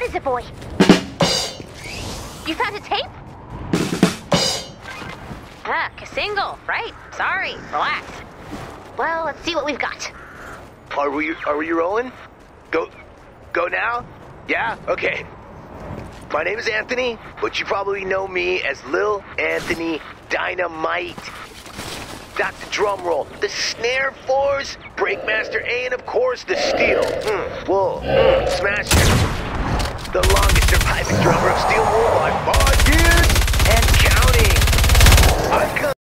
is it, boy? You found a tape? Single, right? Sorry, relax. Well, let's see what we've got. Are we rolling? Go now? Yeah? Okay. My name is Anthony, but you probably know me as Lil Anthony Dynamite. Dr. Drumroll, the snare fours, Breakmaster A, and of course the steel. Smasher. The longest surviving drummer of Steel Wool by 5 years and counting. I've come